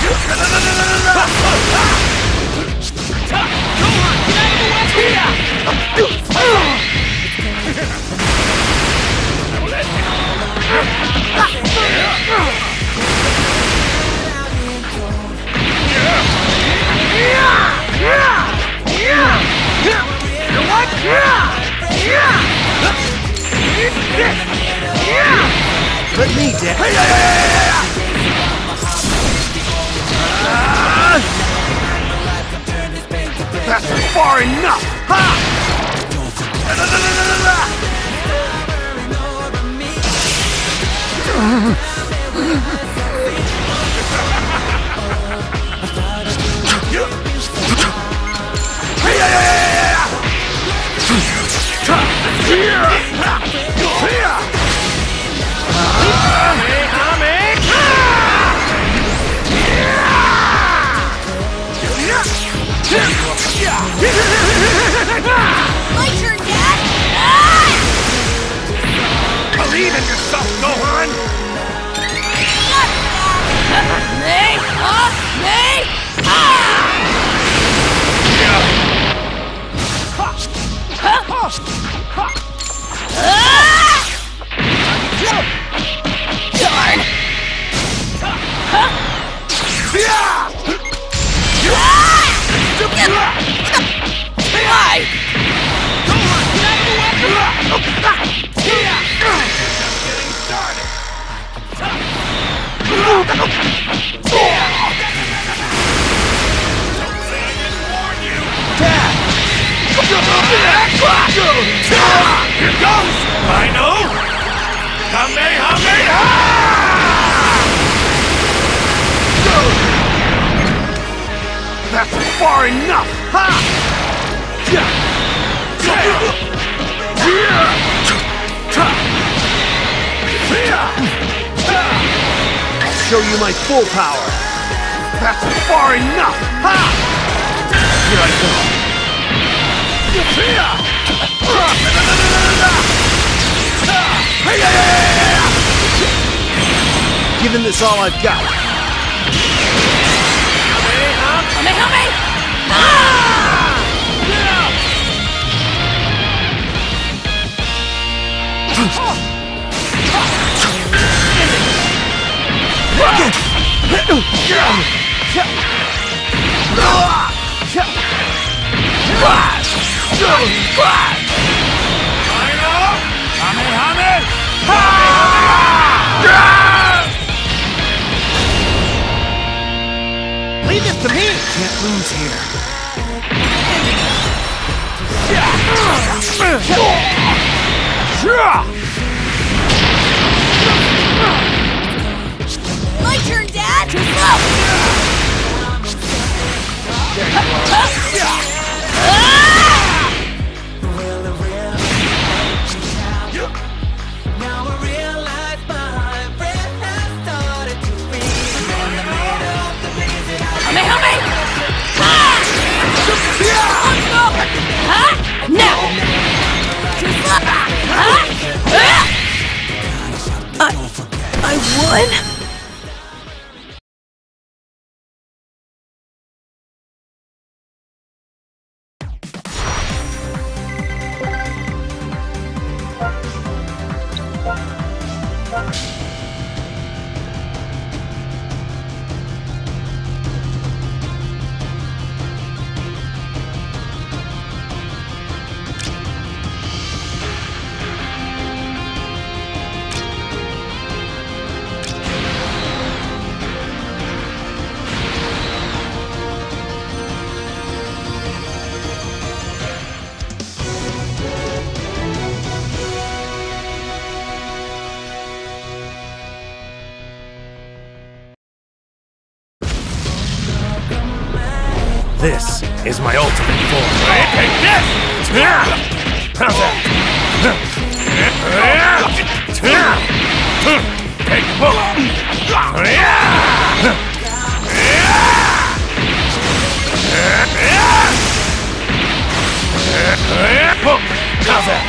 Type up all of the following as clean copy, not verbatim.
Let me down. That's far enough! Ha! My turn, Dad! Believe in yourself, Gohan! Me! Me! Darn! Why? Here goes! Rhino! Kamehameha! That's far enough! Ha! I'll show you my full power! That's far enough! Ha! Here I go! Giving this all I've got. Leave this to me! Can't lose here. My turn, Dad! Too slow! I won? This is my ultimate form. Take this! How's that? Take both! How's that?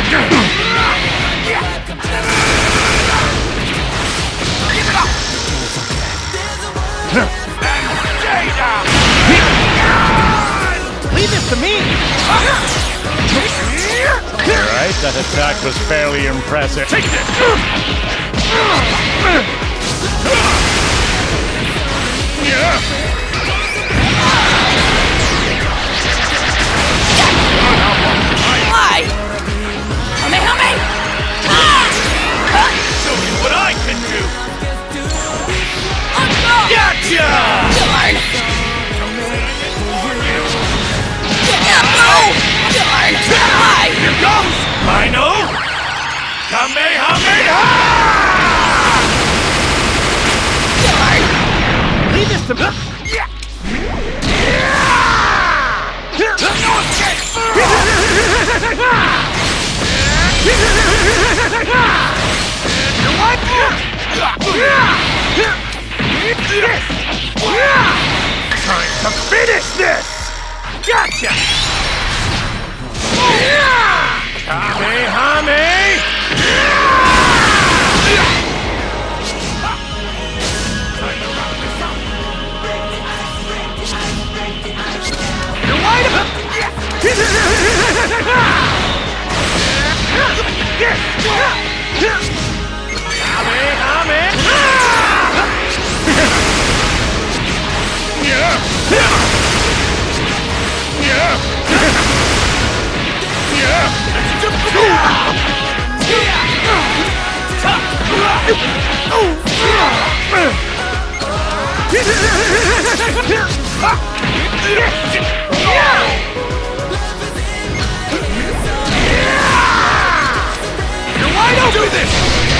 Leave this to me! Alright, that attack was fairly impressive. Take this! Why? Help me! Show you what I can do! Gotcha! Darn! Darn! Why? Here goes! Rhino! Kamehameha! Darn! Leave this to me! Time to finish this! Gotcha! Kamehame! You're wide open! You're wide open! Do this!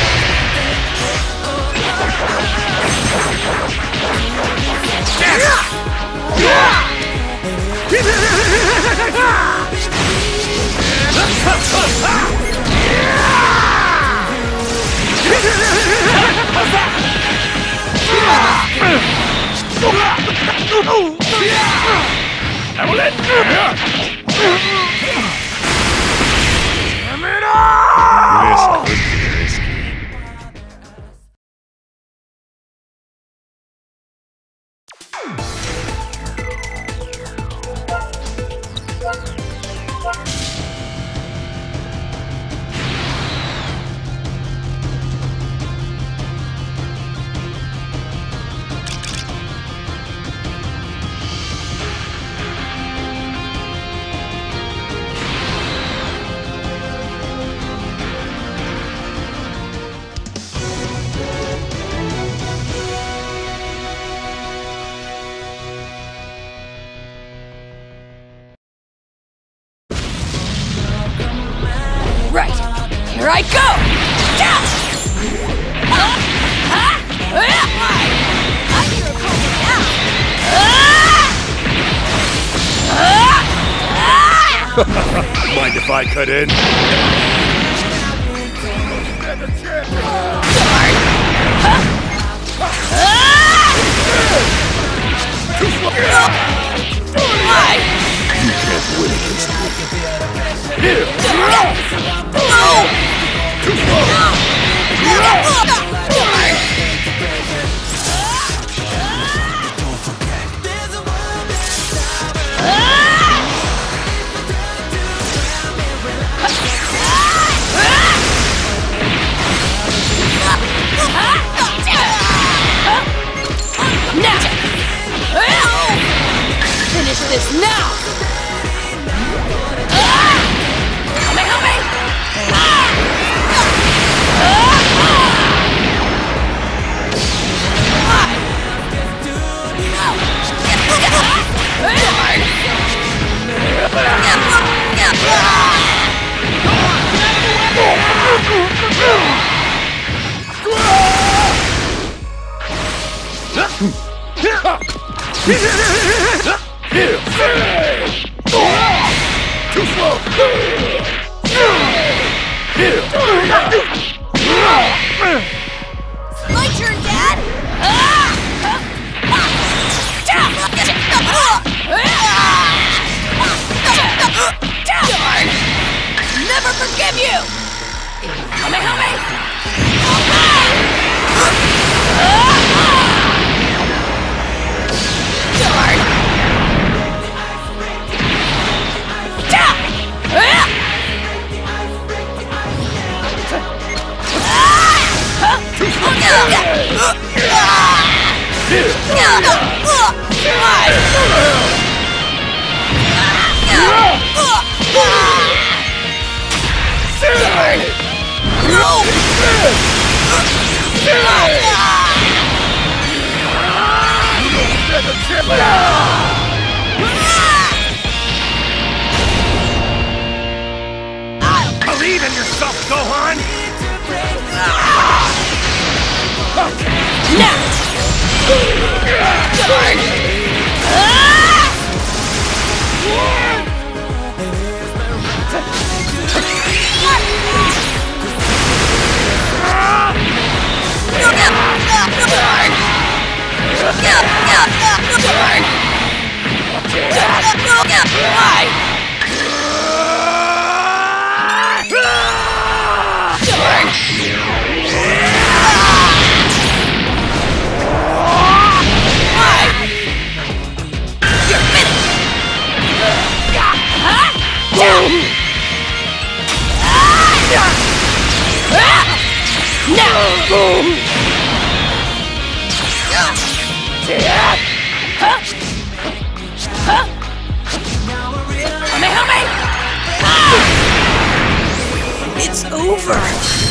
This could be risky. Right, here I go! I hear a call now! Mind if I cut in? Why? You can't win against me. Here! No! Too slow! Finish this now! Help me! Too slow! My turn, Dad! Darn! Never forgive you! Believe in yourself, Gohan! Now! It's over!